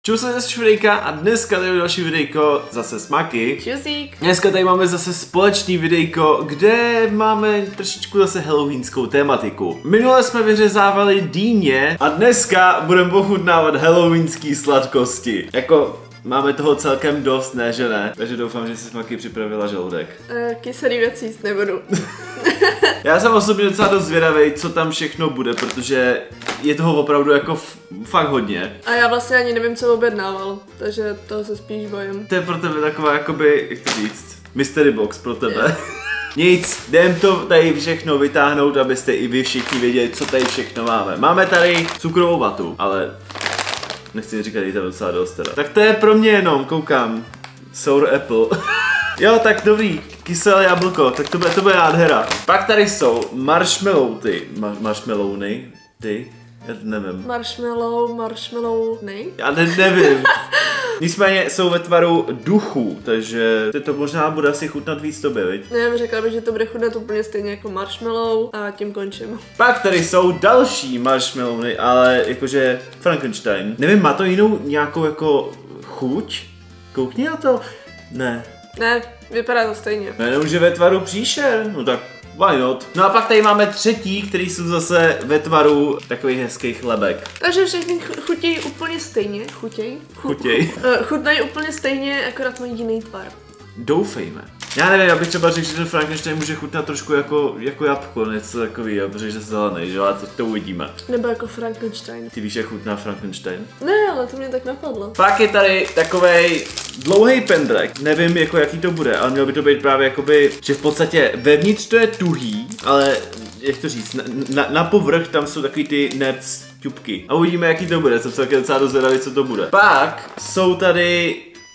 Čus se z Švidejka a dneska tady je další videjko zase s Maki. Čusík. Dneska tady máme zase společný videjko, kde máme trošičku zase halloweenskou tématiku. Minule jsme vyřezávali dýně a dneska budeme ochutnávat halloweenský sladkosti. Jako máme toho celkem dost, ne že ne? Takže doufám, že si Maki připravila žaludek. Kyselý věcí jíst nebudu. Já jsem osobně docela dost zvědavý, co tam všechno bude, protože je toho opravdu jako fakt hodně. A já vlastně ani nevím, co objednával, takže toho se spíš bojím. To je pro tebe taková jakoby, jak to říct, mystery box pro tebe. Nic, jdem to tady všechno vytáhnout, abyste i vy všichni věděli, co tady všechno máme. Máme tady cukrovou vatu, ale nechci říkat, je to docela dost teda. Tak to je pro mě jenom, koukám, sour apple. Jo, tak dobrý, kyselé jablko, tak to bude nádhera. Pak tady jsou marshmallowny, já nevím. Marshmallowny? Já nevím. Nicméně jsou ve tvaru duchů, takže to možná bude asi chutnat víc tobě, viď? Nevím, řekla bych, že to bude chutnat úplně stejně jako marshmallow a tím končím. Pak tady jsou další marshmallowny, ale jakože Frankenstein. Nevím, má to jinou nějakou jako chuť? Koukni na to. Ne. Ne, vypadá to stejně. Jenom, že ve tvaru příšer, no tak why not? No a pak tady máme třetí, který jsou zase ve tvaru takových hezkých lebek. Takže všechny chutějí úplně stejně. Chutějí? Chutnají úplně stejně, akorát mají jiný tvar. Doufejme. Já nevím, já bych třeba řekl, že ten Frankenstein může chutnat trošku jako jabko, něco takový, protože je zelený, že? Ale to uvidíme. Nebo jako Frankenstein. Ty víš, jak chutná Frankenstein? Ne, ale to mě tak napadlo. Pak je tady takovej dlouhý pendrek, nevím jako jaký to bude, ale mělo by to být právě jakoby, že v podstatě vevnitř to je tuhý, ale jak to říct, na povrch tam jsou takový ty nerds ťupky. A uvidíme, jaký to bude, jsem se taky docela dozvědavý, co to bude. Pak jsou tady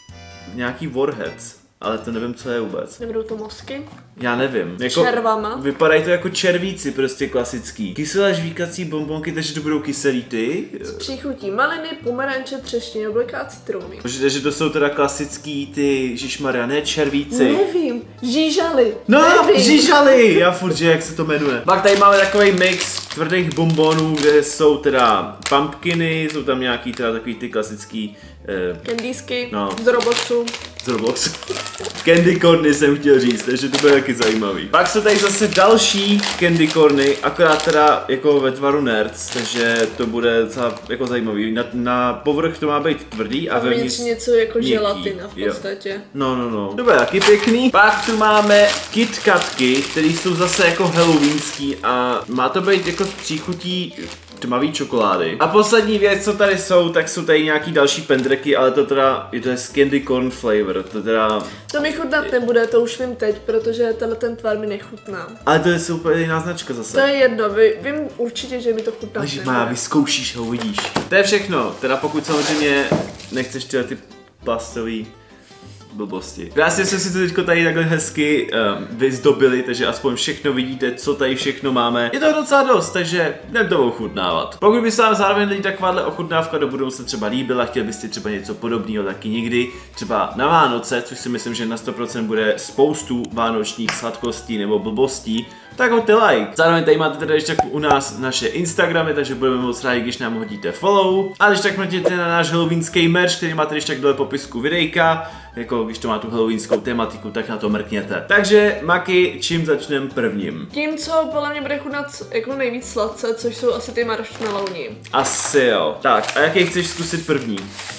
nějaký warheads. Ale to nevím, co je vůbec. Nebudou to mozky? Já nevím. Jako, červama? Vypadají to jako červíci, prostě klasický. Kyselé žvíkací bonbonky, takže to budou kyselý ty. S příchutí maliny, pomeranče, třešně, jablka a citróny. Takže to jsou teda klasický ty žišmarja, ne červíci. Nevím, žížaly. No, nevím. žížaly, já furt, že jak se to jmenuje. Pak tady máme takový mix tvrdých bonbonů, kde jsou teda pumpkiny, jsou tam nějaký teda takový ty klasický Candiesky, no. Z Robloxu. Z Robloxu. Candy corny jsem chtěl říct, takže to bude taky zajímavý. Pak jsou tady zase další candy corny, akorát teda jako ve tvaru nerds, takže to bude docela jako zajímavý. Na povrch to má být tvrdý a vevnitř něco jako měkký, želatina v podstatě. Jo. No. To bude taky pěkný. Pak tu máme KitKatky, které jsou zase jako halloweenský a má to být jako s příchutí tmavý čokolády. A poslední věc, co tady jsou, tak jsou tady nějaký další pendreky, ale to teda je candy corn flavor, to teda... To mi chutnat nebude, to už vím teď, protože tenhle ten tvar mi nechutná. Ale to je super jiná značka zase. To je jedno, vím určitě, že mi to chutná nebude. Ježišmarja, vyzkoušíš ho, uvidíš. To je všechno, teda pokud samozřejmě nechceš tyhle ty plastový blbosti. Krásně jsme si to teďko tady takhle hezky vyzdobili, takže aspoň všechno vidíte, co tady všechno máme. Je to docela dost, takže jdem to ochutnávat. Pokud by se vám zároveň líbila takováhle ochutnávka do budoucna třeba líbila, chtěl byste třeba něco podobného taky někdy, třeba na Vánoce, což si myslím, že na 100% bude spoustu vánočních sladkostí nebo blbostí, tak hoďte like. Zároveň tady máte teda ještě u nás naše Instagramy, takže budeme moc rádi, když nám hodíte follow. A když tak mrtěte na náš halloweenský merch, který máte když tak dole popisku videjka. Jako když to má tu halloweenskou tematiku, tak na to mrkněte. Takže Maki, čím začneme prvním? Tím, co podle mě bude chutnat jako nejvíc sladce, což jsou asi ty marshmallowny. Asi jo. Tak, a jaký chceš zkusit první?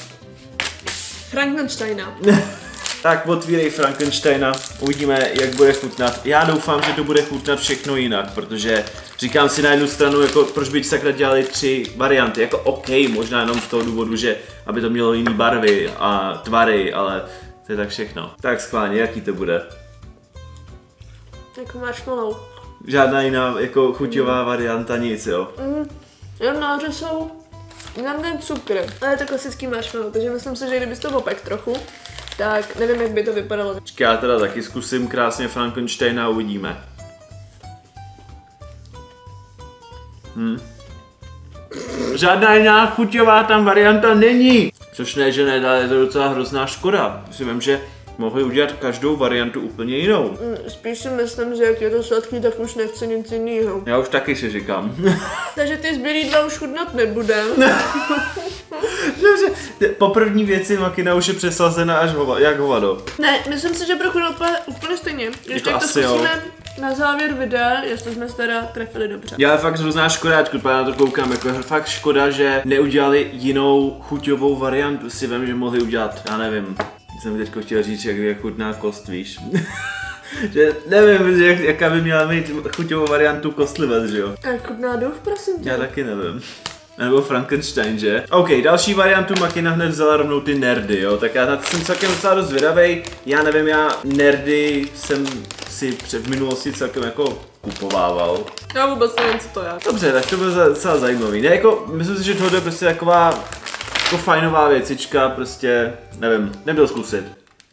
Frankensteina. Tak otvírej Frankensteina, uvidíme, jak bude chutnat. Já doufám, že to bude chutnat všechno jinak, protože říkám si na jednu stranu, jako proč by sakra dělali 3 varianty, jako OK, možná jenom z toho důvodu, že aby to mělo jiný barvy a tvary, ale to je tak všechno. Tak schválně, jaký to bude? Jako marshmallow. Žádná jiná jako chuťová varianta, nic jo? Jenom nahoře jsou nám ten cukr, ale je to klasický marshmallow, takže myslím si, že kdybys to opek trochu, tak nevím, jak by to vypadalo. Já teda taky zkusím krásně Frankensteina a uvidíme. Žádná jiná chuťová tam varianta není. Což ne, že ne, ale je to docela hrozná škoda. Si vím, že Mohli udělat každou variantu úplně jinou. Spíš si myslím, že jak je to sladký, tak už nechci nic jiného. Já už taky si říkám. Takže ty zbylý 2 už chutnat nebudem. Po první věci makina už je přesazena až jak hovado. Ne, myslím si, že pro chutnat úplně stejně. Ještě jak to zkusíme na závěr videa, jestli jsme se teda trefili dobře. Já fakt hrozná škoda, když na to koukám, jako je fakt škoda, že neudělali jinou chuťovou variantu. Si vím, že mohli udělat, já nevím, jsem teďko chtěl říct, jak chutná kost, víš. Že nevím, jaká by měla mít chuťovou variantu kostlivec, že jo? Jak chutná duch, prosím tě. Já taky nevím. Nebo Frankenstein, že? OK, další variantu makina hned vzala rovnou ty nerdy, jo? Tak já na to jsem celkem docela dost zvědavej. Já nevím, já nerdy jsem si v minulosti celkem jako kupovával. Já vůbec nevím, co to je. Dobře, tak to bylo docela zajímavý. Ne, jako, myslím si, že tohle je prostě taková jako fajnová věcička, prostě, nevím, nebyl zkusit.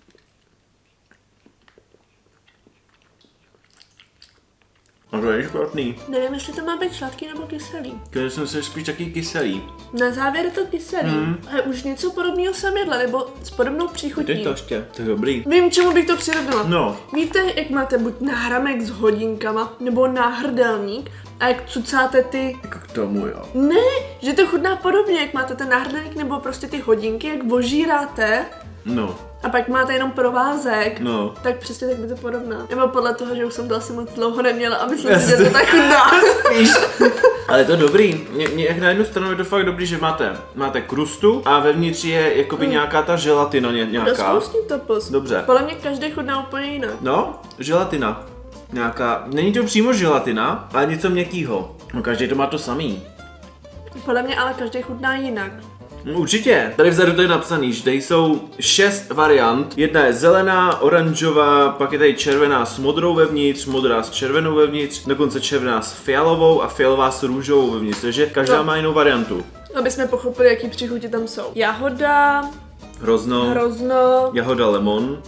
A to je špatný. Nevím, jestli to má být sladký nebo kyselý. Když jsem se spíš taky kyselý. Na závěr je to kyselý. Ale už něco podobného jsem jedla, nebo s podobnou příchutí. Teď to ještě, to je dobrý. Vím, čemu bych to přirovnala. No. Víte, jak máte buď náhramek s hodinkama, nebo náhrdelník, a jak cucáte ty... Jako k tomu, jo. Ne, že to chutná podobně, jak máte ten náhrdelník, nebo prostě ty hodinky, jak vožíráte. No. A pak máte jenom provázek, No. tak přesně tak by to podobná. Nebo podle toho, že už jsem to asi moc dlouho neměla a myslím si, že to tak chutná. Ale to dobrý. Jak na jednu stranu je to fakt dobrý, že máte krustu a vevnitř je jakoby nějaká ta želatina nějaká. Dost to pus. Dobře. Podle mě každý chutná úplně jinak. No, želatina. Nějaká, není to přímo želatina, ale něco měkkýho. No každý to má to samý. Podle mě ale každý chutná jinak. Určitě. Tady vzadu to je napsaný, že tady jsou 6 variant. Jedna je zelená, oranžová, pak je tady červená s modrou vevnitř, modrá s červenou vevnitř, dokonce červená s fialovou a fialová s růžovou vevnitř, takže každá má jinou variantu. Aby jsme pochopili, jaký příchuti tam jsou. Jahoda, hrozno, jahoda lemon,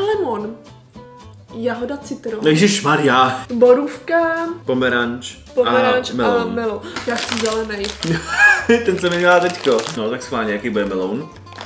jahoda citron, ježišmarja, borůvka, pomeranč a melon. Já chci zelenej. Ten se mi měla teďko. No tak schválně, jaký bude melon?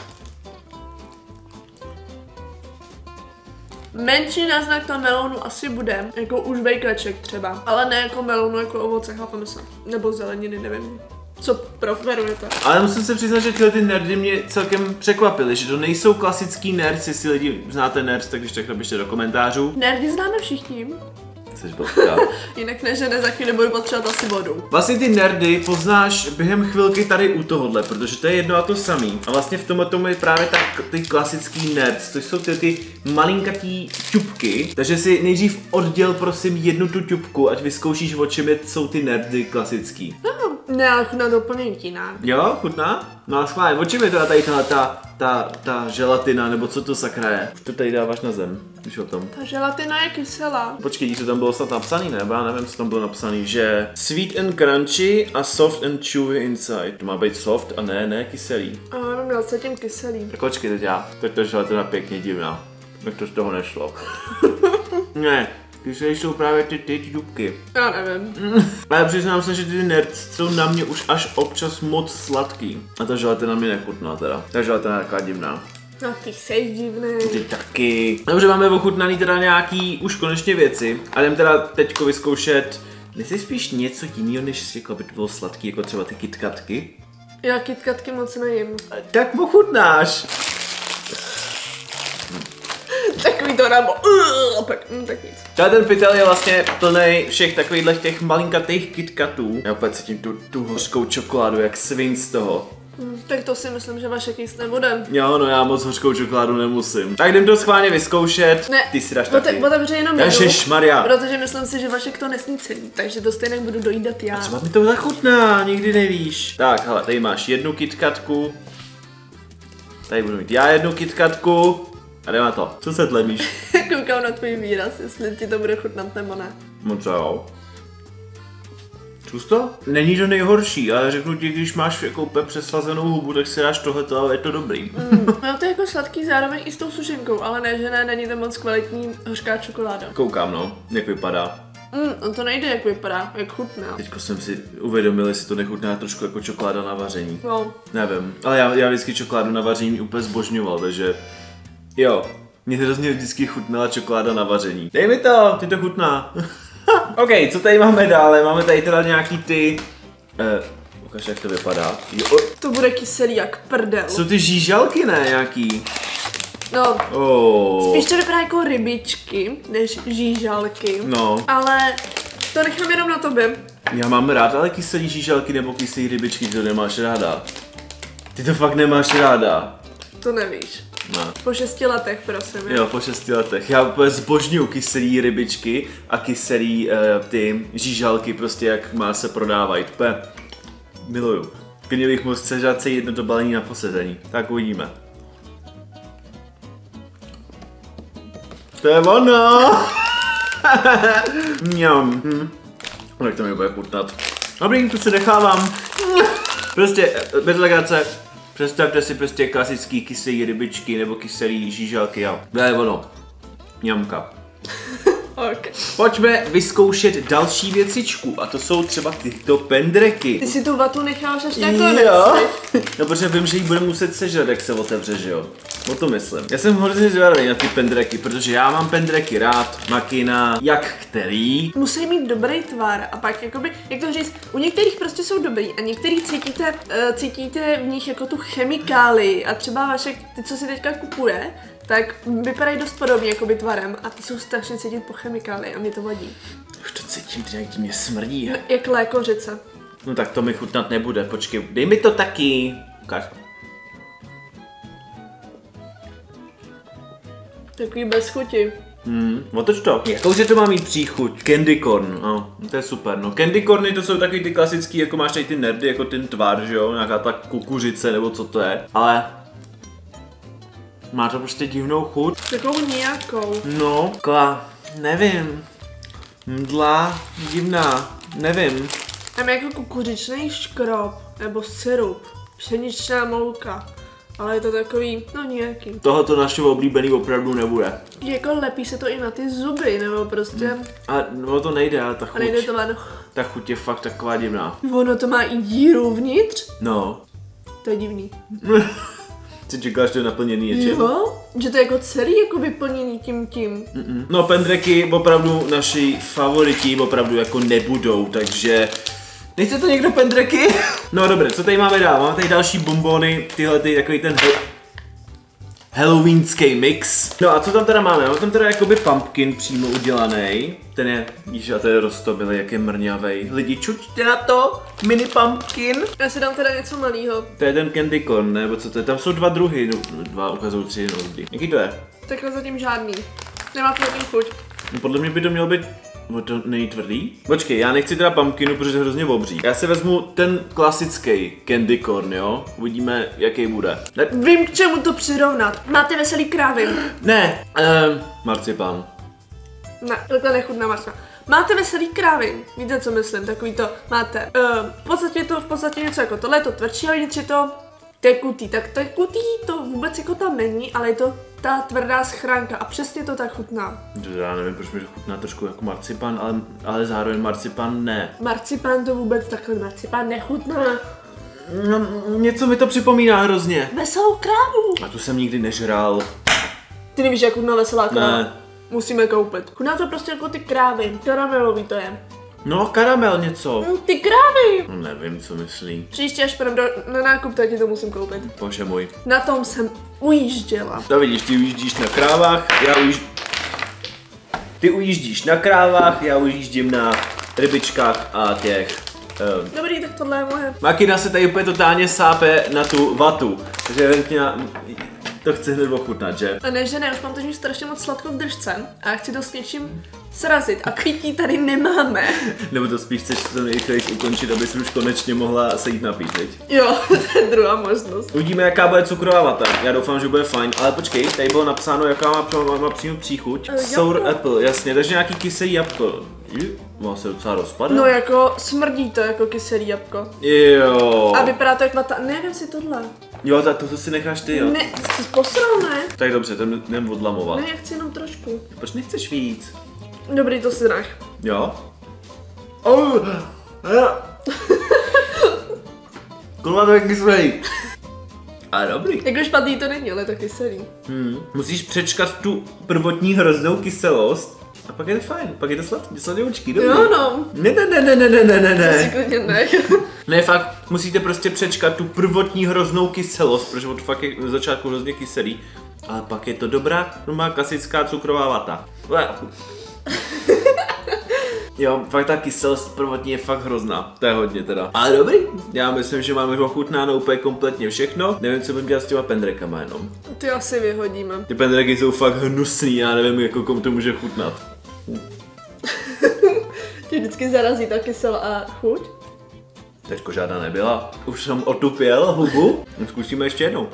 Menší náznak toho melonu asi bude, jako už vejkleček třeba, ale ne jako melonu, jako ovoce, chápeme se. Nebo zeleniny, nevím. Co preferujete? Ale musím se přiznat, že tyhle ty nerdy mě celkem překvapily, že to nejsou klasický nerds, jestli lidi znáte nerds, tak když tak napište do komentářů. Nerdy známe všichni. Jsi blbka. Jinak ne, že za chvíli nebudu potřebovat asi vodu. Vlastně ty nerdy poznáš během chvilky tady u tohohle, protože to je jedno a to samý. A vlastně v tomhle tomu je právě tak ty klasický nerds, to jsou ty malinkatý ťupky. Takže si nejdřív odděl prosím jednu tu ťupku, ať vyzkoušíš, o čem jsou ty nerdy klasický. Ne, ale chutná to úplně jinak. Jo, chutná? No a schválně, o čem je teda tady ta želatina, nebo co to sakra je? Už to tady dáváš na zem, když o tom. Ta želatina je kyselá. Počkej, to tam bylo snad napsaný, ne? Já nevím, co tam bylo napsaný, že sweet and crunchy a soft and chewy inside. To má být soft a ne kyselý. A měl se tím kyselý. Tak počkej teď to želatina pěkně divná. Jak to z toho nešlo. Ne, kyselý jsou právě ty ťupky. Já nevím. Ale přiznám se, že ty nerds jsou na mě už až občas moc sladký. A ta želatina mi nechutná teda. Ta želatina je taková divná. No ty jsi divný. Ty taky. Dobře, máme ochutnaný teda nějaký už konečně věci. A jdem teda teďko vyzkoušet. Nechci spíš něco jiného, než jako by to bylo sladký, jako třeba ty KitKatky? Já KitKatky moc nejím. Tak ochutnáš. Takový to rabo. Tak nic. Třeba ten pytel je vlastně plný všech takových těch malinkatých KitKatů. Já opět cítím tu hořkou čokoládu, jak svin z toho. Tak to si myslím, že Vašek jíst nebude. Jo, no já moc hořkou čokoládu nemusím. Tak jdem to schválně vyzkoušet. Ne, ty si dáš taky. Otevře jenom jednu. Ježišmarja. Protože myslím si, že Vašek to nesní celý, takže to stejně budu dojídat já. A třeba mi to zachutná, nikdy nevíš. Tak, hele, tady máš jednu KitKatku. Tady budu mít já jednu KitKatku. A jdeme na to. Co se tlemíš? Koukám na tvůj výraz, jestli ti to bude chutnat nebo ne. No co jo. Čus to? Není to nejhorší, ale řeknu ti, když máš jako úplně přesvazenou hubu, tak si dáš tohleto, ale je to dobrý. No to je jako sladký zároveň i s tou sušenkou, ale ne, že ne, není to moc kvalitní hořká čokoláda. Koukám no, jak vypadá. On to nejde, jak vypadá, jak chutná. Teďko jsem si uvědomil, jestli to nechutná trošku jako čokoláda na vaření. No. Nevím, ale já vždycky čokoládu na vaření úplně zbožňoval, takže jo, Mně hrozně vždycky chutnala čokoláda na vaření. Dej mi to, ty to chutná. OK, co tady máme dále? Máme tady teda nějaký ty... ukaž, jak to vypadá. Jo. To bude kyselý jak prdel. Jsou ty žížalky, ne, nějaký? No, Oh. spíš to vypadá jako rybičky, než žížalky. No. Ale to nechám jenom na tobě. Já mám rád ale kyselý žížalky nebo kyselý rybičky, to nemáš ráda. Ty to fakt nemáš ráda. To nevíš. No. Po 6 letech, prosím. Jo, po 6 letech. Já úplně zbožňuju kyselý rybičky a kyselý ty žížalky, prostě jak má se prodávají. Úplně miluju. Klidně bych mohl sežrat celý jedno to balení na posezení. Tak uvidíme. To je ono! Mňam. Tak to mi bude chutnat. Dobrý, to si nechávám. Prostě, bez legrace. Představte si prostě klasický kyselý rybičky nebo kyselý žížalky a to je ono. Mňamka. Okay. Pojďme vyzkoušet další věcičku a to jsou třeba tyto pendreky. Ty si tu vatu necháš až nakonec. Jo. No protože vím, že jí budeme muset sežrat, jak se otevře, že jo? O to myslím. Já jsem hrozně zvědavý na ty pendreky, protože já mám pendreky rád, Makina, jak který. Musí mít dobrý tvar a pak jakoby, jak to říct, u některých prostě jsou dobrý a některý cítíte v nich jako tu chemikálii a třeba Vašek, ty co si teďka kupuje, tak vypadají dost podobně jakoby tvarem a ty jsou strašně cítit po chemikálii a mě to vadí. Už to cítím, jak ti mě smrdí. No, jak lékořice. No tak to mi chutnat nebude, počkej, dej mi to taky. Ukaž. Takový bez chuti. Otoč to. Jakože to má mít příchuť. Candy corn, no, to je super, no. Candy corny to jsou takový ty klasický, jako máš tady ty nerdy, jako ten tvar, že jo, nějaká ta kukuřice, nebo co to je. Ale má to prostě divnou chuť. Takovou nějakou. No, nevím. Mdla, divná, nevím. Tam je jako kukuřičný škrob, nebo syrup, pšeničná mouka. Ale je to takový, no nějaký. Tohoto našeho oblíbený opravdu nebude. Jako lepí se to i na ty zuby, nebo prostě... A no to nejde, ale ta chuť. A nejde to ven. Ta chuť je fakt taková divná. Ono to má i díru vnitř. No. To je divný. Ty čekáš, že to je naplněný něčím? Jo, že to je jako celý jako vyplněný tím. No pendreky opravdu naši favoriti opravdu jako nebudou, takže... Nechce to někdo pendreky? No dobré, co tady máme dál? Máme tady další bonbony, tyhle takový ten halloweenský mix. No a co tam teda máme? Máme tam teda jakoby pumpkin přímo udělaný. Ten je, víš, a to je roztobilý, jak je mrňavej. Lidi, čučte na to, mini pumpkin. Já si dám teda něco malýho. To je ten candy corn, nebo co to je? Tam jsou dva druhy, no, dva ukazují 3 noudy. Jaký to je? Takhle zatím žádný. Nemá to zatím chuť. No, podle mě by to mělo být... To není tvrdý? Počkej, já nechci teda pumpkinu, protože je hrozně obří. Já si vezmu ten klasický candy corn, jo? Uvidíme, jaký bude. Ne. Vím, k čemu to přirovnat. Máte veselý krávy. Ne, marcipan. Ne, takhle nechutná marcipan. Máte veselý krávy. Víte, co myslím? Takový to máte. V podstatě něco jako tohle, je to tvrdší, ale vnitř je to tekutý. Tak tekutý to vůbec jako tam není, ale je to ta tvrdá schránka a přesně to tak chutná. Já nevím, proč mi to chutná trošku jako marcipan, ale zároveň marcipan ne. Marcipan to vůbec takhle marcipan nechutná. No, něco mi to připomíná hrozně. Veselou krávu. A tu jsem nikdy nežral. Ty nevíš, jak chutná veselá kráva? Ne. Musíme koupit. Chutná to prostě jako ty krávy. Karamelový to je. No, karamel něco. Ty krávy. No, nevím, co myslí. Příště, až půjdem na nákup, tak ti to musím koupit. Bože můj. Na tom jsem ujížděla. To vidíš, ty ujíždíš na krávách, Ty ujíždíš na krávách, já ujíždím na rybičkách a těch... Dobrý, tak tohle je moje. Makina se tady úplně totálně sápe na tu vatu, takže evidentně to chce hned ochutnat, že? A ne, že ne, už mám totiž strašně moc sladko v držce a já chci to s něčím srazit a pití tady nemáme. Nebo to spíš chceš to nejrychleji ukončit, aby si už konečně mohla se jít napít, viď? Jo, to je druhá možnost. Uvidíme, jaká bude cukrová vata. Já doufám, že bude fajn, ale počkej, tady bylo napsáno, jaká má přímo příchuť. Sour apple, jasně, takže nějaký kyselý jabko. Má se docela rozpadat. No jako smrdí to jako kyselý jabko. Jo. A vypadá to jak vata, nevím si tohle. Jo, tak to si necháš ty, jo. Ne, jsi posral, ne? Tak dobře, ten jdem odlamovat. Ne, já chci jenom trošku. Proč nechceš víc? Dobrý, to si nech. Jo? Kurva, to je kyslej. Ale dobrý. Jako špatný to není, ale to kyselý. Musíš přečkat tu prvotní hroznou kyselost a pak je to fajn, pak je to sladoučký, dobrý. Jo no. Ne. Si klidně nech. Ne, fakt, musíte prostě přečkat tu prvotní hroznou kyselost, protože to fakt je na začátku hrozně kyselý, ale pak je to dobrá, normální klasická cukrová vata. Jo, fakt ta kyselost prvotní je fakt hrozná, to je hodně teda. Ale dobrý, já myslím, že máme ochutnáno úplně kompletně všechno, nevím, co budeme dělat s těma pendrekama jenom. Ty asi vyhodíme. Ty pendreky jsou fakt hnusný, já nevím, jako komu to může chutnat. Tě vždycky zarazí ta kyselá chuť. Teďko žádná nebyla, už jsem otupěl hubu, zkusíme ještě jednou.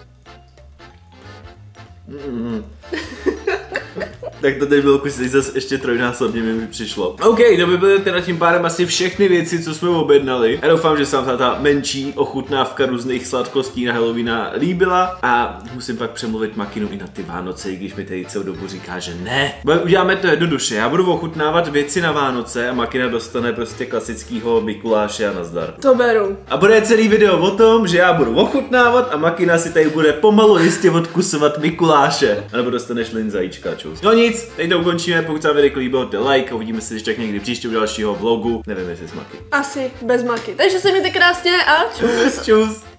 Tak to teď bylo kusy zase ještě trojnásobně mi přišlo. OK, to by byly teda tím pádem asi všechny věci, co jsme objednali. Já doufám, že se vám ta menší ochutnávka různých sladkostí na Halloweena líbila a musím pak přemluvit Makinu i na ty Vánoce, i když mi tady celou dobu říká, že ne. Uděláme to jednoduše, já budu ochutnávat věci na Vánoce a Makina dostane prostě klasickýho Mikuláše a nazdar. To beru. A bude celý video o tom, že já budu ochutnávat a Makina si tady bude pomalu jistě odkusovat Mikuláše. A nebo dostaneš Lin zajíčka, čus. No nic, teď to ukončíme, pokud se vám video líbilo, dejte like a uvidíme se ještě tak někdy příště u dalšího vlogu. Nevím, jestli s Maky. Asi bez Maky. Takže se mějte krásně a čus. Čus.